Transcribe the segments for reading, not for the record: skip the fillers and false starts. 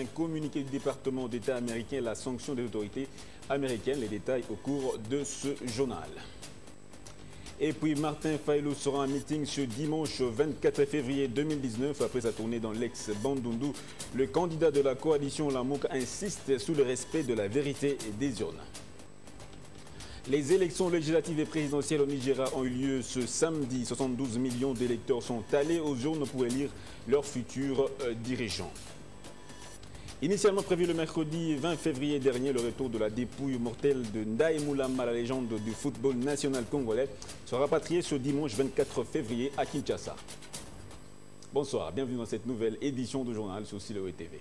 d'un communiqué du département d'État américain la sanction des autorités américaines. Les détails au cours de ce journal. Et puis Martin Fayulu sera en meeting ce dimanche 24 février 2019 après sa tournée dans l'ex-Bandundu. Le candidat de la coalition Lamuka insiste sur le respect de la vérité des urnes. Les élections législatives et présidentielles au Nigeria ont eu lieu ce samedi. 72 millions d'électeurs sont allés aux urnes pour élire leurs futurs dirigeants. Initialement prévu le mercredi 20 février dernier, le retour de la dépouille mortelle de Ndaye Moulama, la légende du football national congolais, sera rapatrié ce dimanche 24 février à Kinshasa. Bonsoir, bienvenue dans cette nouvelle édition du journal sur Siloé TV.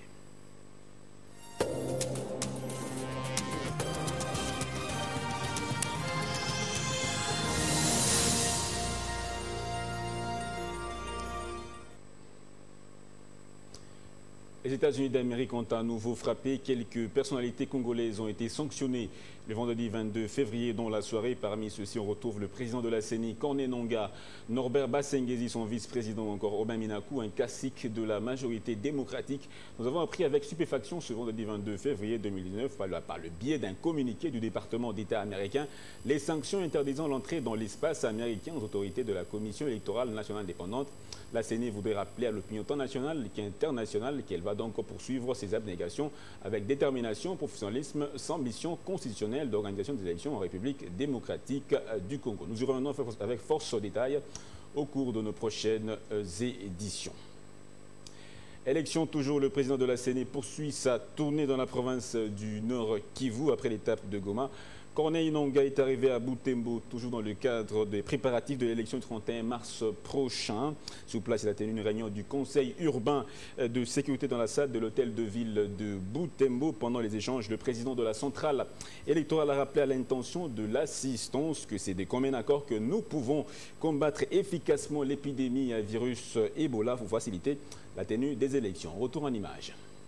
Les États-Unis d'Amérique ont à nouveau frappé. Quelques personnalités congolaises ont été sanctionnées le vendredi 22 février dans la soirée. Parmi ceux-ci, on retrouve le président de la CENI, Corneille Nangaa, Norbert Bassengezi, son vice-président, encore Aubin Minakou, un cacique de la majorité démocratique. Nous avons appris avec stupéfaction ce vendredi 22 février 2019, par le biais d'un communiqué du département d'État américain, les sanctions interdisant l'entrée dans l'espace américain aux autorités de la Commission électorale nationale indépendante. La CENI voudrait rappeler à l'opinion tant nationale qu'internationale qu'elle va donc poursuivre ses abnégations avec détermination, professionnalisme, sans ambition constitutionnelle d'organisation des élections en République démocratique du Congo. Nous y revenons avec force au détail au cours de nos prochaines éditions. Élection toujours, le président de la CENI poursuit sa tournée dans la province du Nord Kivu après l'étape de Goma. Corneille Nangaa est arrivé à Butembo, toujours dans le cadre des préparatifs de l'élection du 31 mars prochain. Sur place, il a tenu une réunion du conseil urbain de sécurité dans la salle de l'hôtel de ville de Butembo. Pendant les échanges, le président de la centrale électorale a rappelé à l'intention de l'assistance que c'est de commun accord que nous pouvons combattre efficacement l'épidémie à virus Ebola pour faciliter la tenue des élections. Retour en image.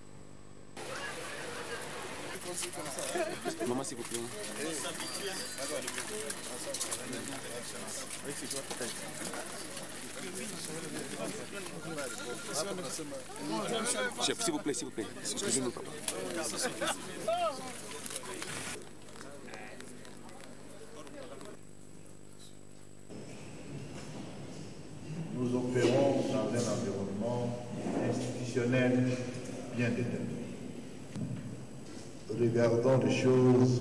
Maman, s'il vous plaît. Chef, s'il vous plaît, s'il vous plaît. Excusez-nous, papa. Nous opérons dans un environnement institutionnel bien déterminé. Regardons les choses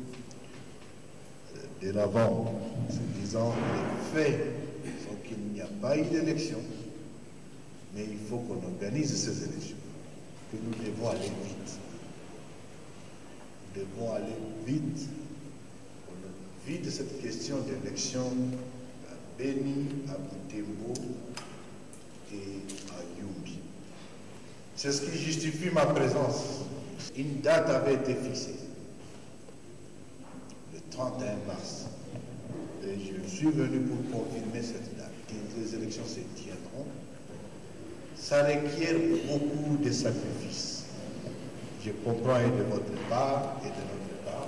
de l'avant, se disant les faits sont qu'il n'y a pas eu d'élection, mais il faut qu'on organise ces élections, que nous devons aller vite. Nous devons aller vite. On vide cette question d'élection à Beni, à Butembo et à Yumbi. C'est ce qui justifie ma présence. Une date avait été fixée, le 31 mars. Et je suis venu pour confirmer cette date. Et les élections se tiendront. Ça requiert beaucoup de sacrifices. Je comprends de votre part et de notre part.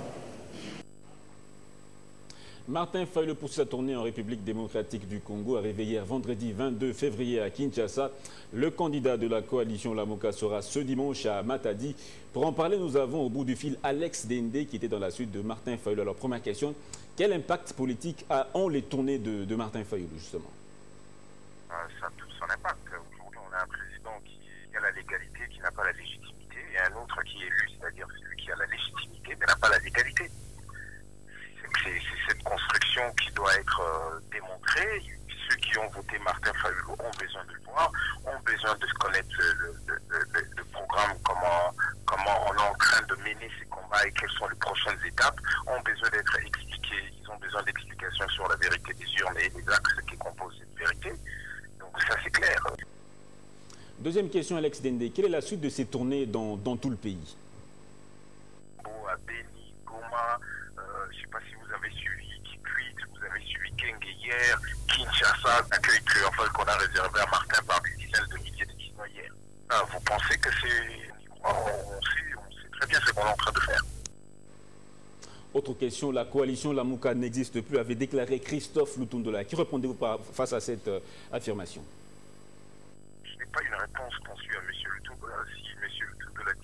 Martin Fayulu poursuit sa tournée en République démocratique du Congo, arrivé hier vendredi 22 février à Kinshasa. Le candidat de la coalition Lamuka sera ce dimanche à Matadi. Pour en parler, nous avons au bout du fil Alex Dende qui était dans la suite de Martin Fayulu. Alors première question, quel impact politique ont les tournées de Martin Fayulu justement? Ça a tout son impact. Aujourd'hui, on a un président qui a la légalité, qui n'a pas la légitimité, et un autre qui est élu, c'est-à-dire celui qui a la légitimité mais n'a pas la légalité. C'est cette construction qui doit être démontrée. Ceux qui ont voté Martin Fayulu ont besoin de le voir, ont besoin de connaître le programme, comment on est en train de mener ces combats et quelles sont les prochaines étapes, ont besoin d'être expliqués, ils ont besoin d'explications sur la vérité des urnes et des axes qui composent cette vérité. Donc ça c'est clair. Deuxième question, Alex Dende, quelle est la suite de ces tournées dans tout le pays? À Beni, Goma, je ne sais pas si vous avez suivi Kikwit, vous avez suivi Kenge hier, Kinshasa, l'accueil triomphal qu'on a réservé à Martin par des dizaines de milliers de Chinois hier. Vous pensez que c'est... On sait très bien ce qu'on est en train de faire. Autre question, la coalition Lamuka n'existe plus, avait déclaré Christophe Lutundola. Qui répondez-vous face à cette affirmation? Je n'ai pas une réponse conçue à M. Lutundola. Si M. Lutundola dit que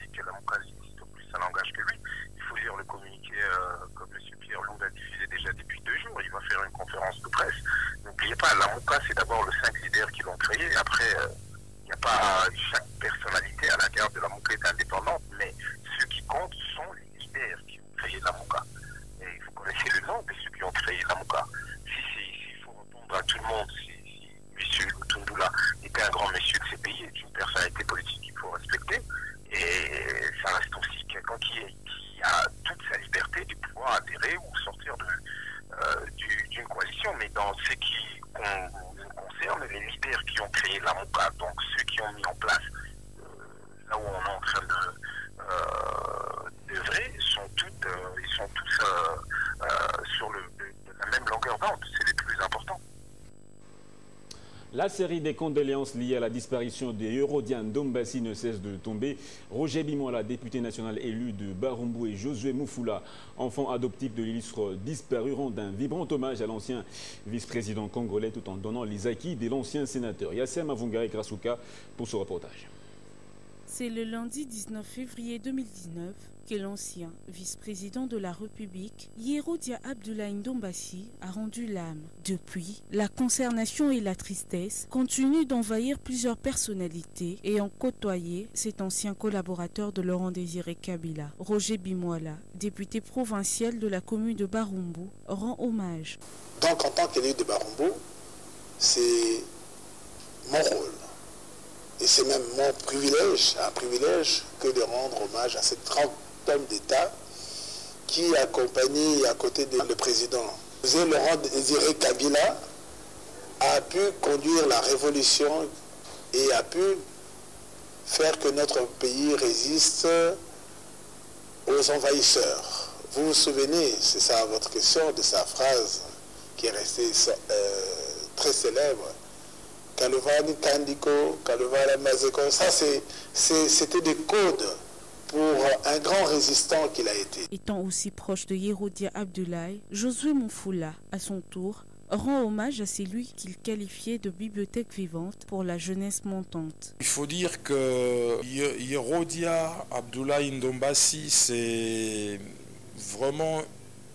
Mouka licite, au plus ça n'engage que lui. Il faut lire le communiqué comme M. Pierre Long l'a diffusé déjà depuis 2 jours. Il va faire une conférence de presse. N'oubliez pas, la Mouka, c'est d'abord les 5 leaders qui l'ont créé. Après, il n'y a pas chaque personnalité à l'intérieur de la Mouka est indépendante, mais ceux qui comptent sont les leaders qui ont créé la Mouka. Et vous connaissez le nom de ceux qui ont créé la Mouka. S'il faut répondre à tout le monde, si M. Lutundula était un grand monsieur de ces pays, est une personnalité politique qu'il faut respecter. Et ça reste aussi quelqu'un qui a toute sa liberté de pouvoir adhérer ou sortir d'une coalition. Mais dans ce qui concerne les leaders qui ont créé la Mouka, donc ceux qui ont mis en place là où on est en train d'œuvrer, ils sont tous sur la même longueur d'onde. C'est les plus importants. La série des condoléances liées à la disparition des Hérodia Ndombassi ne cesse de tomber. Roger Bimola, député national élu de Barumbu, et Josué Moufoula, enfant adoptif de l'illustre disparu, rendent un vibrant hommage à l'ancien vice-président congolais tout en donnant les acquis de l'ancien sénateur. Yassem Avungare Krasuka pour ce reportage. C'est le lundi 19 février 2019 que l'ancien vice-président de la République, Hérodia Abdoulaye Ndombassi, a rendu l'âme. Depuis, la consternation et la tristesse continuent d'envahir plusieurs personnalités ayant côtoyé cet ancien collaborateur de Laurent Désiré Kabila. Roger Bimola, député provincial de la commune de Barumbu, rend hommage. Donc en tant qu'élu de Barumbu, c'est mon rôle. Et c'est même mon privilège, un privilège que de rendre hommage à cet grand homme d'État qui accompagné à côté du président. Laurent Désiré Kabila a pu conduire la révolution et a pu faire que notre pays résiste aux envahisseurs. Vous vous souvenez, c'est ça votre question, de sa phrase qui est restée très célèbre. Kalovani Kandiko, Kalovani Mazeko, ça c'était des codes pour un grand résistant qu'il a été. Étant aussi proche de Hérodia Abdoulaye, Josué Moufoula, à son tour, rend hommage à celui qu'il qualifiait de bibliothèque vivante pour la jeunesse montante. Il faut dire que Hérodia Abdoulaye Ndombassi, c'est vraiment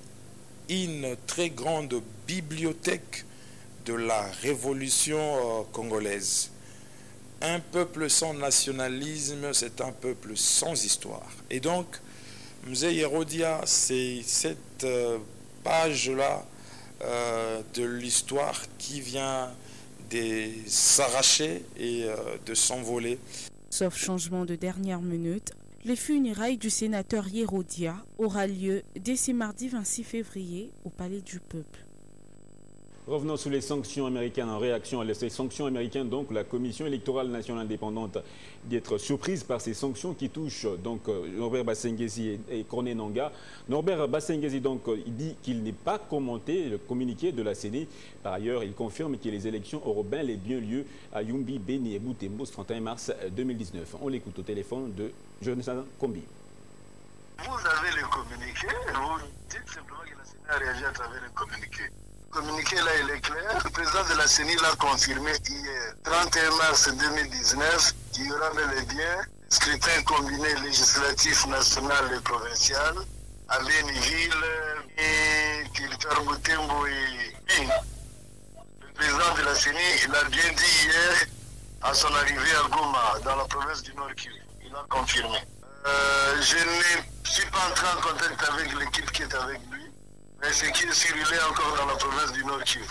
une très grande bibliothèque de la révolution congolaise. Un peuple sans nationalisme, c'est un peuple sans histoire. Et donc, Mzee Hérodia, c'est cette page-là de l'histoire qui vient de s'arracher et de s'envoler. Sauf changement de dernière minute, les funérailles du sénateur Hérodia aura lieu dès ce mardi 26 février au Palais du Peuple. Revenons sur les sanctions américaines. En réaction à ces sanctions américaines, donc la Commission électorale nationale indépendante dit être surprise par ces sanctions qui touchent donc Norbert Basengezi et Corneille Nangaa. Norbert Basengezi donc il dit qu'il n'est pas commenté le communiqué de la CENI. Par ailleurs, il confirme que les élections auront bien et bien lieu à Yumbi, Beni et Butembo ce 31 mars 2019. On l'écoute au téléphone de Jonathan Kombi. Vous avez le communiqué, vous dites simplement que la CENI a réagi à travers le communiqué. Le communiqué là, il est clair. Le président de la CENI l'a confirmé hier, 31 mars 2019, qu'il y aura bel et bien scrutin combiné législatif, national et provincial à Béniville, et territoire Butembo et Beni. Le président de la CENI, il a bien dit hier, à son arrivée à Goma, dans la province du Nord Kivu. Il a confirmé. Je ne suis pas entré en contact avec l'équipe qui est avec lui. Mais ce qui est circulé encore dans la province du Nord Kivu.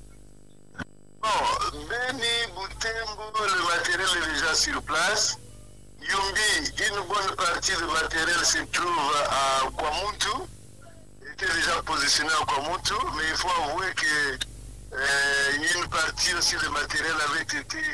Bon, Beni, Butembo, le matériel est déjà sur place. Yumbi, une bonne partie du matériel se trouve à Kwamutu. Il était déjà positionné à Kwamutu, mais il faut avouer que une partie aussi du matériel avait été,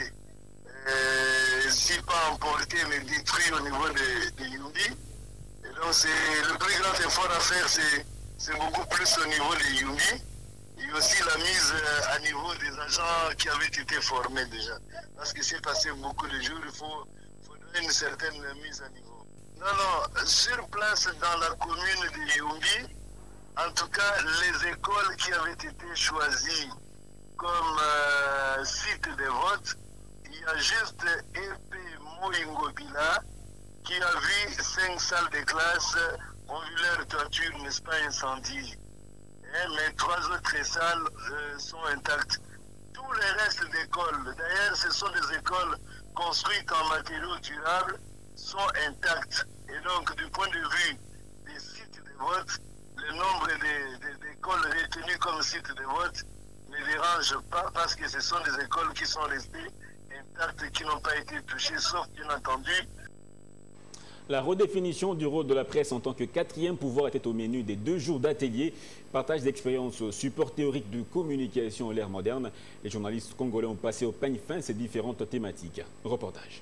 si pas emporté, mais détruit au niveau de Yumbi. Et donc, le plus grand effort à faire, c'est beaucoup plus au niveau de Yumbi et aussi la mise à niveau des agents qui avaient été formés déjà. Parce que c'est passé beaucoup de jours, il faut donner une certaine mise à niveau. Non, sur place dans la commune de Yumbi, en tout cas les écoles qui avaient été choisies comme site de vote, il y a juste EP Moingobila qui a vu 5 salles de classe ont vu leur toiture, n'est-ce pas, incendie. Mais 3 autres salles sont intactes. Tous les restes d'écoles, d'ailleurs ce sont des écoles construites en matériaux durables, sont intactes. Et donc du point de vue des sites de vote, le nombre d'écoles retenues comme sites de vote ne dérange pas parce que ce sont des écoles qui sont restées intactes, qui n'ont pas été touchées, sauf bien entendu. La redéfinition du rôle de la presse en tant que 4e pouvoir était au menu des 2 jours d'atelier. Partage d'expériences, support théorique de communication à l'ère moderne. Les journalistes congolais ont passé au peigne fin ces différentes thématiques. Reportage.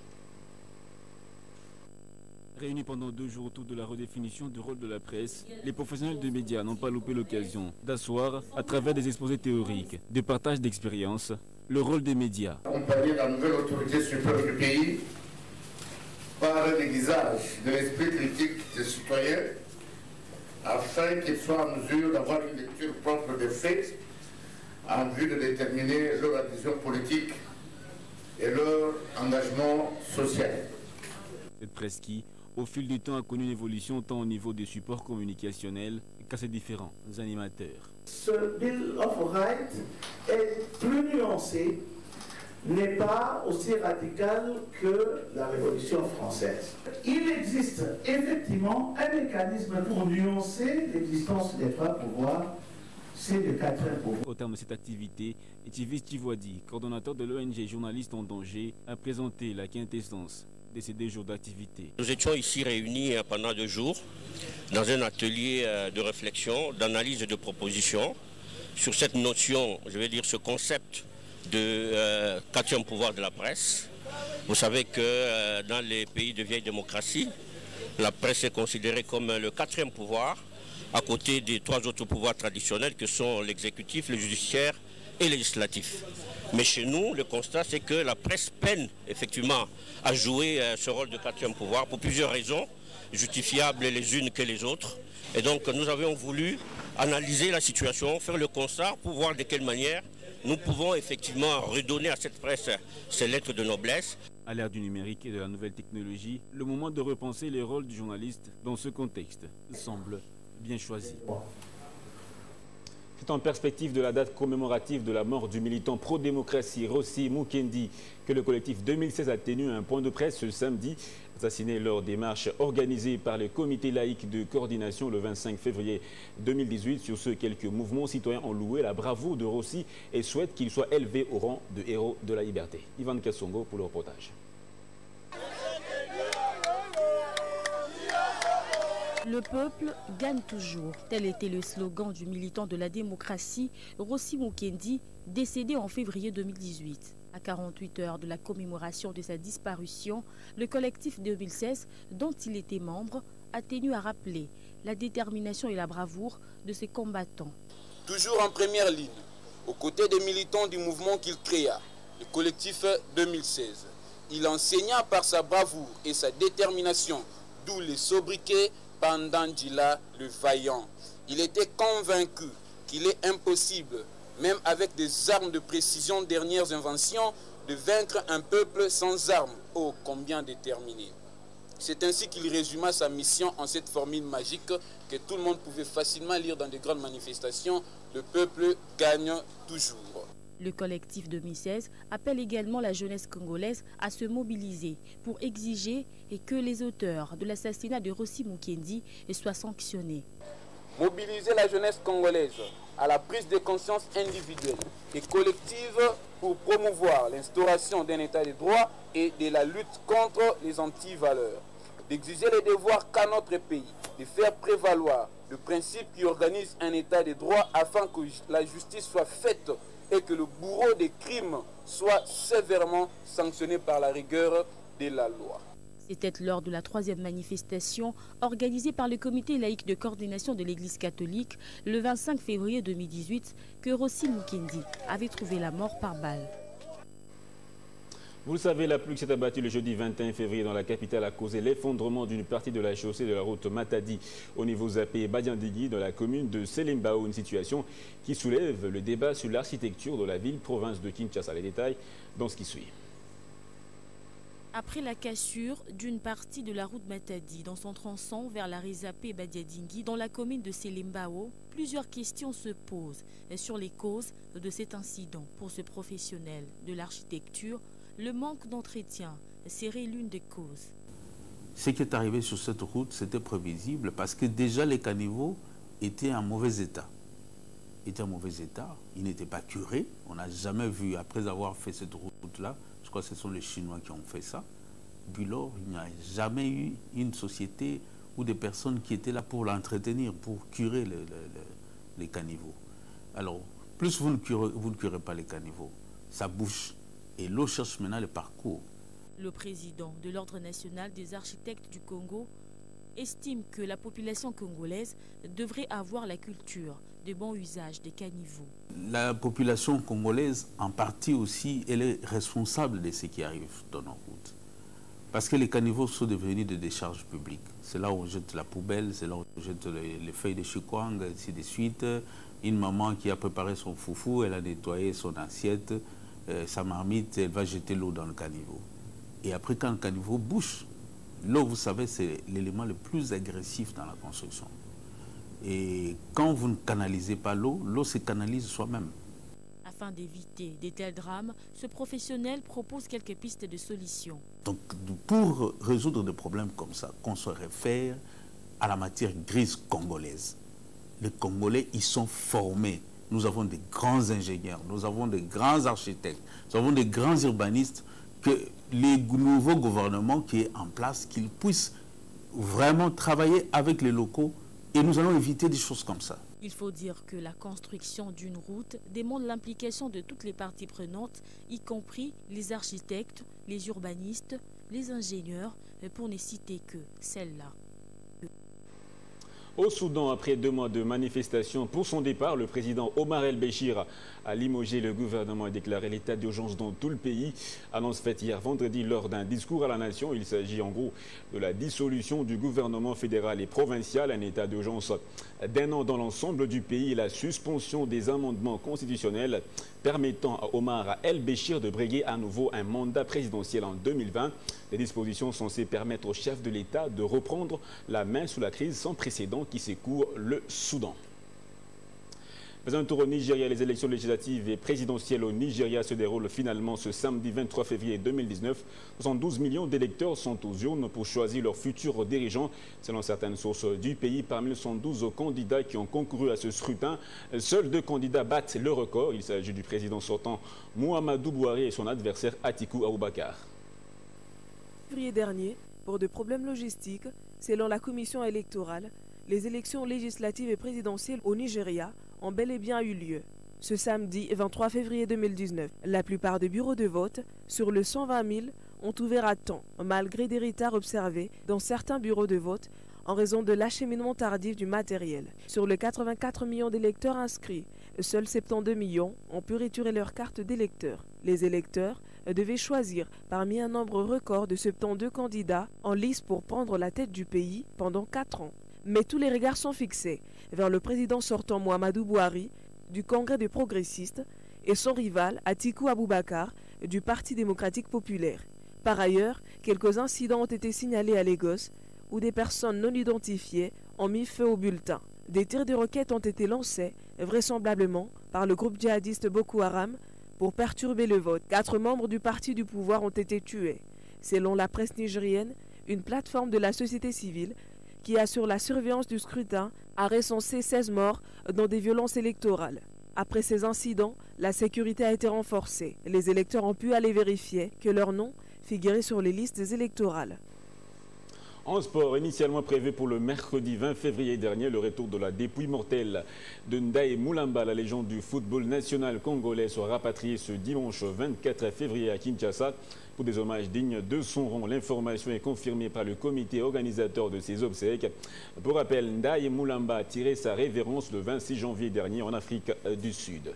Réunis pendant 2 jours autour de la redéfinition du rôle de la presse, les professionnels des médias n'ont pas loupé l'occasion d'asseoir, à travers des exposés théoriques, des partages d'expériences, le rôle des médias. Accompagner la nouvelle autorité suprême du pays par l'aiguisage de l'esprit critique des citoyens afin qu'ils soient en mesure d'avoir une lecture propre des faits en vue de déterminer leur adhésion politique et leur engagement social. Cette presse qui, au fil du temps, a connu une évolution tant au niveau des supports communicationnels qu'à ses différents animateurs. Ce Bill of Rights est plus nuancé, n'est pas aussi radical que la Révolution française. Il existe effectivement un mécanisme pour nuancer l'existence des 3 pouvoirs, c'est le 4e pouvoir. Au terme de cette activité, Etivis Tivouadi, coordonnateur de l'ONG Journalistes en danger, a présenté la quintessence de ces 2 jours d'activité. Nous étions ici réunis pendant 2 jours dans un atelier de réflexion, d'analyse et de proposition sur cette notion, je vais dire ce concept de 4e pouvoir de la presse. Vous savez que dans les pays de vieille démocratie, la presse est considérée comme le 4e pouvoir, à côté des 3 autres pouvoirs traditionnels que sont l'exécutif, le judiciaire et le législatif. Mais chez nous, le constat, c'est que la presse peine effectivement à jouer ce rôle de 4e pouvoir pour plusieurs raisons, justifiables les unes que les autres. Et donc nous avions voulu analyser la situation, faire le constat pour voir de quelle manière nous pouvons effectivement redonner à cette presse ses lettres de noblesse. À l'ère du numérique et de la nouvelle technologie, le moment de repenser les rôles du journaliste dans ce contexte semble bien choisi. C'est en perspective de la date commémorative de la mort du militant pro-démocratie Rossi Mukendi que le collectif 2016 a tenu un point de presse ce samedi, assassiné lors des marches organisées par le comité laïque de coordination le 25 février 2018. Sur ce, quelques mouvements citoyens ont loué la bravoure de Rossi et souhaitent qu'il soit élevé au rang de héros de la liberté. Ivan Kassongo pour le reportage. Le peuple gagne toujours. Tel était le slogan du militant de la démocratie, Rossi Mukendi, décédé en février 2018. À 48 heures de la commémoration de sa disparition, le collectif 2016, dont il était membre, a tenu à rappeler la détermination et la bravoure de ses combattants. Toujours en première ligne, aux côtés des militants du mouvement qu'il créa, le collectif 2016, il enseigna par sa bravoure et sa détermination, d'où les sobriquets Bandandjila le vaillant. Il était convaincu qu'il est impossible, même avec des armes de précision dernières inventions, de vaincre un peuple sans armes. Oh, combien déterminé. C'est ainsi qu'il résuma sa mission en cette formule magique que tout le monde pouvait facilement lire dans de grandes manifestations. Le peuple gagne toujours. Le collectif 2016 appelle également la jeunesse congolaise à se mobiliser pour exiger et que les auteurs de l'assassinat de Rossi Mukendi soient sanctionnés. Mobiliser la jeunesse congolaise à la prise de conscience individuelle et collective pour promouvoir l'instauration d'un état de droit et de la lutte contre les antivaleurs. D'exiger les devoirs qu'a notre pays, de faire prévaloir le principe qui organise un état de droit afin que la justice soit faite et que le bourreau des crimes soit sévèrement sanctionné par la rigueur de la loi. C'était lors de la 3e manifestation organisée par le comité laïque de coordination de l'Église catholique le 25 février 2018 que Rossi Mukendi avait trouvé la mort par balle. Vous le savez, la pluie qui s'est abattue le jeudi 21 février dans la capitale a causé l'effondrement d'une partie de la chaussée de la route Matadi au niveau Zappé Badiandigi dans la commune de Selimbao, une situation qui soulève le débat sur l'architecture de la ville-province de Kinshasa. Les détails dans ce qui suit. Après la cassure d'une partie de la route Matadi dans son tronçon vers la Rizapé Badiadingui dans la commune de Selembao, plusieurs questions se posent sur les causes de cet incident. Pour ce professionnel de l'architecture, le manque d'entretien serait l'une des causes. Ce qui est arrivé sur cette route, c'était prévisible parce que déjà les caniveaux étaient en mauvais état. Ils n'étaient pas curés. On n'a jamais vu, après avoir fait cette route-là, je crois que ce sont les Chinois qui ont fait ça. Puis lors, il n'y a jamais eu une société ou des personnes qui étaient là pour l'entretenir, pour curer les caniveaux. Alors, plus vous ne curez pas les caniveaux, ça bouche. Et l'eau cherche maintenant le parcours. Le président de l'Ordre national des architectes du Congo estime que la population congolaise devrait avoir la culture de bon usage des caniveaux. La population congolaise, en partie aussi, elle est responsable de ce qui arrive dans nos routes. Parce que les caniveaux sont devenus des décharges publiques. C'est là où on jette la poubelle, c'est là où on jette les feuilles de chikwang, ainsi de suite. Une maman qui a préparé son foufou, elle a nettoyé son assiette, sa marmite, elle va jeter l'eau dans le caniveau. Et après, quand le caniveau bouche, l'eau, vous savez, c'est l'élément le plus agressif dans la construction. Et quand vous ne canalisez pas l'eau, l'eau se canalise soi-même. Afin d'éviter de tels drames, ce professionnel propose quelques pistes de solutions. Donc, pour résoudre des problèmes comme ça, qu'on se réfère à la matière grise congolaise. Les Congolais, ils sont formés. Nous avons des grands ingénieurs, nous avons des grands architectes, nous avons des grands urbanistes, que les nouveaux gouvernements qui est en place, qu'ils puissent vraiment travailler avec les locaux et nous allons éviter des choses comme ça. Il faut dire que la construction d'une route demande l'implication de toutes les parties prenantes, y compris les architectes, les urbanistes, les ingénieurs, pour ne citer que celle-là. Au Soudan, après 2 mois de manifestations pour son départ, le président Omar el-Béchir a limogé le gouvernement et déclaré l'état d'urgence dans tout le pays. Annonce faite hier vendredi lors d'un discours à la nation. Il s'agit en gros de la dissolution du gouvernement fédéral et provincial, un état d'urgence d'1 an dans l'ensemble du pays et la suspension des amendements constitutionnels permettant à Omar el-Béchir de briguer à nouveau un mandat présidentiel en 2020. Les dispositions censées permettre au chef de l'État de reprendre la main sous la crise sans précédent qui secoue le Soudan. Faisant un tour au Nigeria, les élections législatives et présidentielles au Nigeria se déroulent finalement ce samedi 23 février 2019. 72 millions d'électeurs sont aux urnes pour choisir leurs futurs dirigeants. Selon certaines sources du pays, parmi les 112 candidats qui ont concouru à ce scrutin, seuls 2 candidats battent le record. Il s'agit du président sortant Muhammadu Buhari et son adversaire Atiku Abubakar. Février dernier, pour des problèmes logistiques, selon la commission électorale, les élections législatives et présidentielles au Nigeria ont bel et bien eu lieu. Ce samedi 23 février 2019, la plupart des bureaux de vote, sur le 120 000, ont ouvert à temps, malgré des retards observés dans certains bureaux de vote en raison de l'acheminement tardif du matériel. Sur les 84 millions d'électeurs inscrits, seuls 72 millions ont pu retirer leur carte d'électeur. Les électeurs devaient choisir parmi un nombre record de 72 candidats en lice pour prendre la tête du pays pendant 4 ans. Mais tous les regards sont fixés vers le président sortant Muhammadu Buhari du Congrès des progressistes et son rival Atiku Abubakar du Parti démocratique populaire. Par ailleurs, quelques incidents ont été signalés à Lagos où des personnes non identifiées ont mis feu au bulletin. Des tirs de roquettes ont été lancés, vraisemblablement par le groupe djihadiste Boko Haram, pour perturber le vote. 4 membres du parti du pouvoir ont été tués. Selon la presse nigérienne, une plateforme de la société civile qui assure la surveillance du scrutin a recensé 16 morts dans des violences électorales. Après ces incidents, la sécurité a été renforcée. Les électeurs ont pu aller vérifier que leur nom figurait sur les listes électorales. En sport, initialement prévu pour le mercredi 20 février dernier, le retour de la dépouille mortelle de Ndaye Moulamba, la légende du football national congolais, sera rapatriée ce dimanche 24 février à Kinshasa pour des hommages dignes de son rang. L'information est confirmée par le comité organisateur de ces obsèques. Pour rappel, Ndaye Moulamba a tiré sa révérence le 26 janvier dernier en Afrique du Sud.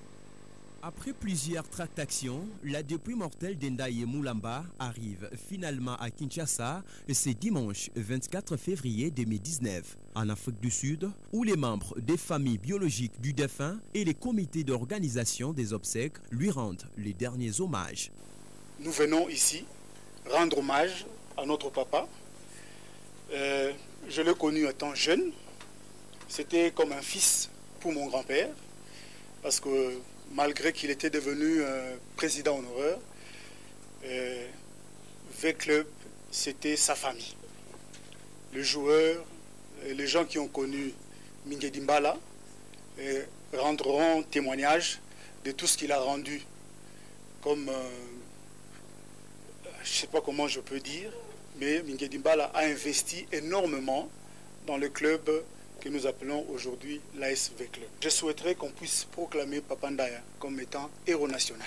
Après plusieurs tractations, la dépouille mortelle d'Ndaye Moulamba arrive finalement à Kinshasa ce dimanche 24 février 2019, en Afrique du Sud, où les membres des familles biologiques du défunt et les comités d'organisation des obsèques lui rendent les derniers hommages. Nous venons ici rendre hommage à notre papa. Je l'ai connu étant jeune. C'était comme un fils pour mon grand-père, parce que malgré qu'il était devenu président honoraire, V-Club, c'était sa famille. Les joueurs, les gens qui ont connu Mingedi Mbala rendront témoignage de tout ce qu'il a rendu comme, je ne sais pas comment je peux dire, mais Mingedi Mbala a investi énormément dans le club que nous appelons aujourd'hui l'ASV Club. Je souhaiterais qu'on puisse proclamer Papa Ndaya comme étant héros national.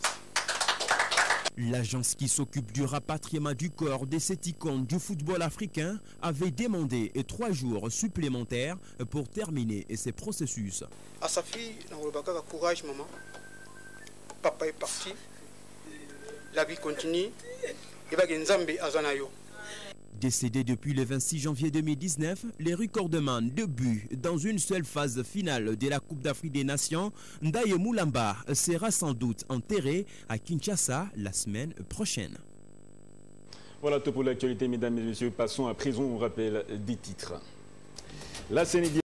L'agence qui s'occupe du rapatriement du corps de cette icône du football africain avait demandé 3 jours supplémentaires pour terminer ce processus. À sa fille, courage maman. Papa est parti. La vie continue. Décédé depuis le 26 janvier 2019, les recordman de buts dans une seule phase finale de la Coupe d'Afrique des Nations, Ndaye Moulamba sera sans doute enterré à Kinshasa la semaine prochaine. Voilà tout pour l'actualité, mesdames et messieurs. Passons à présent au rappel des titres. La CENI